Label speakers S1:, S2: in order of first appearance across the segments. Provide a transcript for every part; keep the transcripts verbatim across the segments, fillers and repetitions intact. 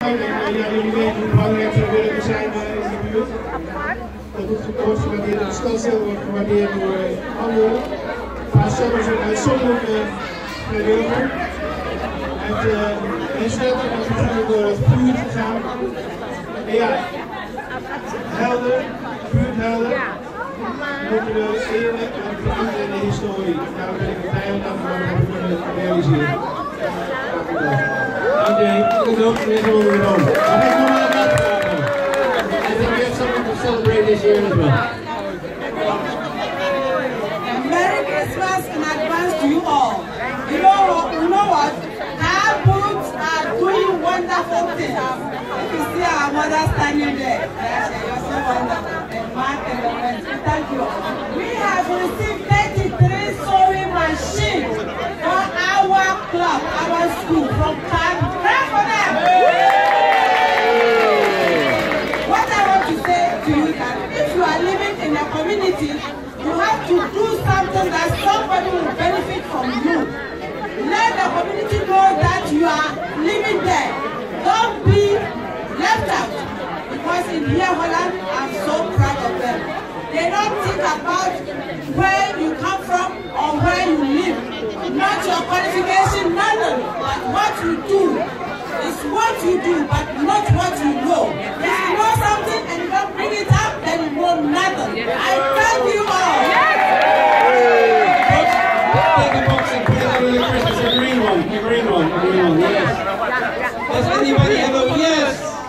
S1: Ja, jullie weten hoe belangrijk zo'n burger zijn in de buurt. Dat het wordt gewaardeerd, het stadsdeel wordt gewaardeerd door anderen. Maar soms is een uitzonderlijke vrijwilliger. Het is net natuurlijk door het vuur gegaan. En ja, helder, buurthelder, moeten we eren en verankeren in de historie. Daarom ben ik er blij om dat we dat kunnen realiseren. André, ik doe ook weer zo weer om. Mag ik nog maar wat vragen? I think we have something to celebrate this year as well.
S2: Merry Christmas in advance to you all. You know what? You know what? Our boots are doing wonderful things. If you see our mother standing there, you're so wonderful. And Mark and the rest, thank you. We have received thirty-three sewing machines for our club, our school, from Card. Clap for them! What I want to say to you is that if you are living in a community, you have to do something that somebody will benefit from you. Let the community know that you are living there. Don't be left out. Because in here, Holland, I'm so proud of them. They don't think about where you come from or where you live. Not your qualification, nothing. But what you do is what you do, but not what you know. If you know something and you don't bring it up, then you know nothing. I thank you all. Yes.
S1: Take a box and put it on the Christmas, a green one, a green one, a green one, yes. Does anybody have a yes?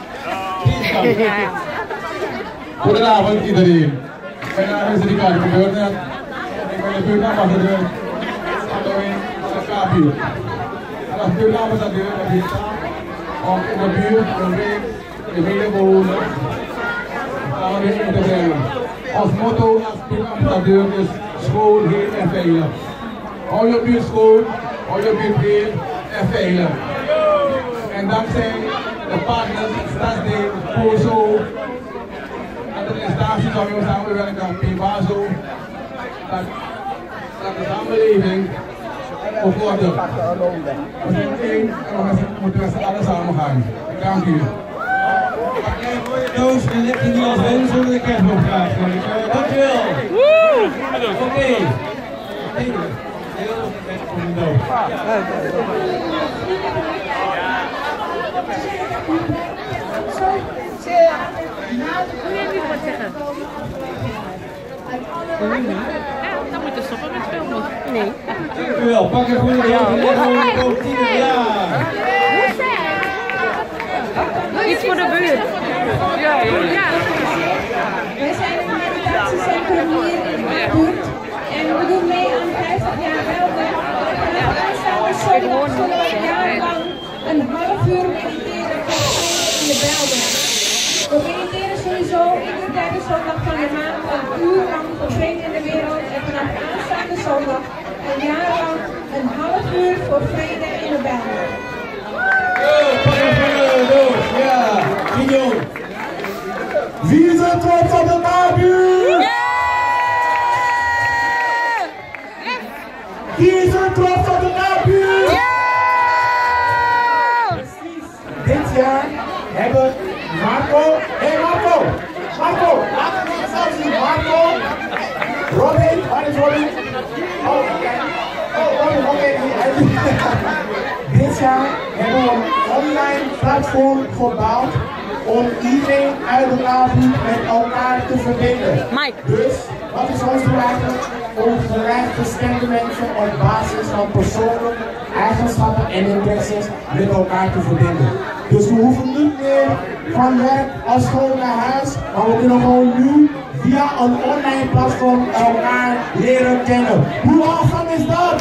S3: Goedenavond iedereen. Mijn naam is Ricardo Beurner. Ik ben de buurtambassadeur van de K buurt. En als buurtambassadeur heb ik staan om in de buurt de week de medebewoners samen weer in te brengen. Ons motto als buurtambassadeur is schoon, heel en veilig. Hou je buurt schoon, hou je buurt heel en veilig. En dankzij de partners, stadsdeel, Pozo, en de instanties waar we samenwerken aan Pibazo, dat, dat de samenleving bevordert. We zijn één en we moeten met z'n allen samen gaan. Dank u.
S1: Kijk, voor je doos en leg je die als wens onder de kerstboom graag. Dankjewel. Oké. Heel vet voor de doos.
S4: Wil jij niet wat zeggen? Ja, dan moet je stoppen met filmen. Nee.
S1: Dankjewel. Pak een goede dag en leg gewoon de boom tien jaar.
S4: Iets voor de buurt. Ja, ja.
S5: Wij zijn een meditatiecentrum hier in de buurt en we doen mee aan vijftig jaar welke. Vanaf aanstaande zondag zullen we jarenlang een half uur mediteren in de Belden. We mediteren sowieso iedere derde zondag van de maand een uur lang voor vrede in de wereld en vanaf aanstaande zondag een jaar lang een half uur voor vrede in de Belden.
S1: Ja, Mignon.
S3: Wie is er trots op de K-buurt? Wie is er trots op de K-buurt? Precies. Dit jaar hebben Marco, hé hey Marco, Marco, laten we het zelf zien. Marco, Robin, waar is Robin? Oh, oké. Oh, Robin, oké. Dit jaar hebben we een online platform gebouwd om iedereen uit de K-buurt met elkaar te verbinden.
S4: Mike.
S3: Dus, wat is ons doel eigenlijk? Om gelijkgestemde mensen op basis van persoonlijke eigenschappen en interesses met elkaar te verbinden. Dus we hoeven niet meer van werk als school naar huis, maar we kunnen gewoon nu via een online platform elkaar leren kennen. Hoe awesome is dat?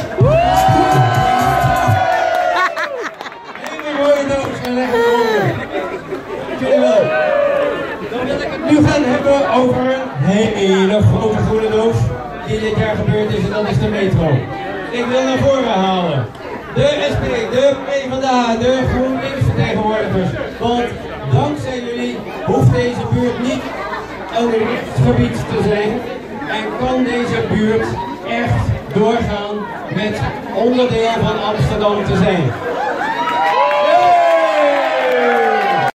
S1: Hele mooie doos en lekker voor. Jullie wel. Dan wil ik het nu gaan hebben over een hele grote groene doos die dit jaar gebeurd is en dat is de metro. Ik wil naar voren halen de S P, de PvdA, de GroenLinks vertegenwoordigers. Want dankzij jullie hoeft deze buurt niet een rechtsgebied te zijn en kan deze buurt echt doorgaan met onderdeel van Amsterdam te zijn.